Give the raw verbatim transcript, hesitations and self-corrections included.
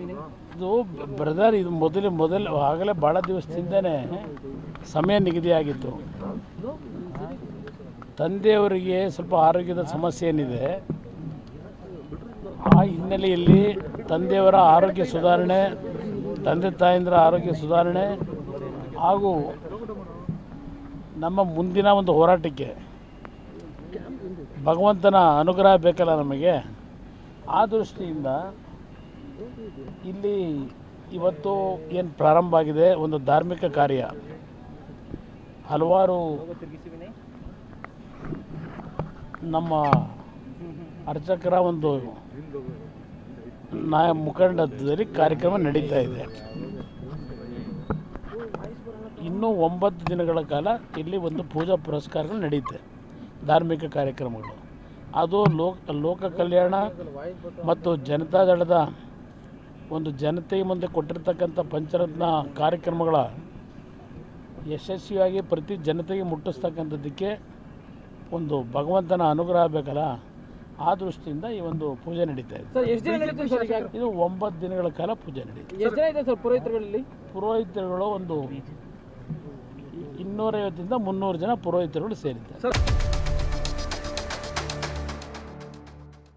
ಇದು ಬ್ರದರ್ ಇದು ಮೊದಲು ಮೊದಲು ಆಗಲೇ ಭಾಳ ದಿವಸದಿಂದನೇ ಸಮಯ ನಿಗದಿಯಾಗಿತ್ತು. ತಂದೆಯವರಿಗೆ ಸ್ವಲ್ಪ ಆರೋಗ್ಯದ ಸಮಸ್ಯೆ ಏನಿದೆ, ಆ ಹಿನ್ನೆಲೆಯಲ್ಲಿ ತಂದೆಯವರ ಆರೋಗ್ಯ ಸುಧಾರಣೆ, ತಂದೆ ತಾಯಂದಿರ ಆರೋಗ್ಯ ಸುಧಾರಣೆ ಹಾಗೂ ನಮ್ಮ ಮುಂದಿನ ಒಂದು ಹೋರಾಟಕ್ಕೆ ಭಗವಂತನ ಅನುಗ್ರಹ ಬೇಕಲ್ಲ ನಮಗೆ. ಆ ದೃಷ್ಟಿಯಿಂದ ಇಲ್ಲಿ ಇವತ್ತು ಏನು ಪ್ರಾರಂಭ ಆಗಿದೆ ಒಂದು ಧಾರ್ಮಿಕ ಕಾರ್ಯ. ಹಲವಾರು ನಮ್ಮ ಅರ್ಚಕರ ಒಂದು ನಾಯ ಮುಖಂಡತ್ವದಲ್ಲಿ ಕಾರ್ಯಕ್ರಮ ನಡೀತಾ ಇದೆ. ಇನ್ನೂ ಒಂಬತ್ತು ದಿನಗಳ ಕಾಲ ಇಲ್ಲಿ ಒಂದು ಪೂಜಾ ಪುರಸ್ಕಾರಗಳು ನಡೆಯುತ್ತೆ, ಧಾರ್ಮಿಕ ಕಾರ್ಯಕ್ರಮಗಳು. ಅದು ಲೋಕ ಲೋಕ ಕಲ್ಯಾಣ ಮತ್ತು ಜನತಾದಳದ ಒಂದು ಜನತೆಯ ಮುಂದೆ ಕೊಟ್ಟಿರ್ತಕ್ಕಂಥ ಪಂಚರತ್ನ ಕಾರ್ಯಕ್ರಮಗಳ ಯಶಸ್ವಿಯಾಗಿ ಪ್ರತಿ ಜನತೆಗೆ ಮುಟ್ಟಿಸ್ತಕ್ಕಂಥದ್ದಕ್ಕೆ ಒಂದು ಭಗವಂತನ ಅನುಗ್ರಹ ಬೇಕಲ್ಲ. ಆ ದೃಷ್ಟಿಯಿಂದ ಈ ಒಂದು ಪೂಜೆ ನಡೀತಾ ಇದೆ. ಇದು ಒಂಬತ್ತು ದಿನಗಳ ಕಾಲ ಪೂಜೆ ನಡೀತದೆ. ಪುರೋಹಿತರುಗಳಲ್ಲಿ ಪುರೋಹಿತರುಗಳು ಒಂದು ಇನ್ನೂರೈವತ್ತರಿಂದ ಮುನ್ನೂರು ಜನ ಪುರೋಹಿತರುಗಳು ಸೇರಿದ್ದಾರೆ.